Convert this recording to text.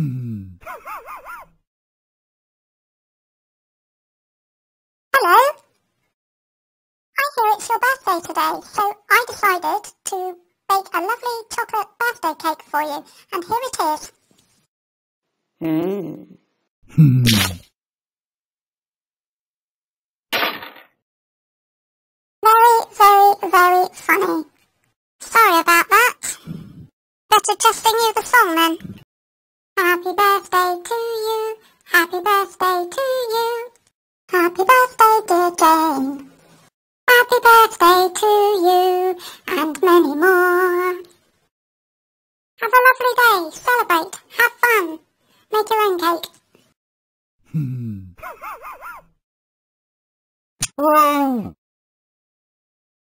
Hello. I hear it's your birthday today, so I decided to bake a lovely chocolate birthday cake for you, and here it is. Very, very, very funny. Sorry about that. Better just sing you the song then. Happy birthday to you. Happy birthday to you. Happy birthday, dear Jane. Happy birthday to you, and many more. Have a lovely day. Celebrate. Have fun. Make your own cake. Whoa!